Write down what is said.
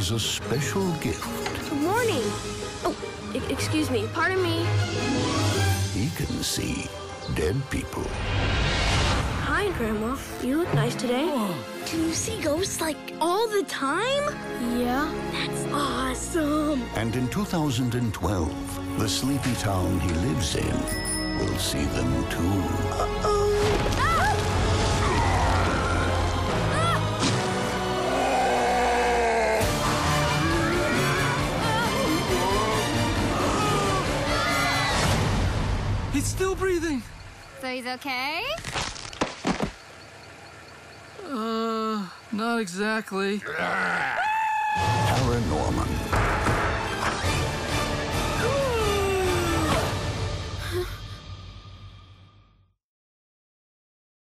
has a special gift. Good morning. Oh, excuse me. Pardon me. He can see dead people. Hi, Grandma. You look nice today. Can you see ghosts, like, all the time? Yeah. That's awesome. And in 2012, the sleepy town he lives in will see them too. He's still breathing. So he's okay? Not exactly. Paranorman.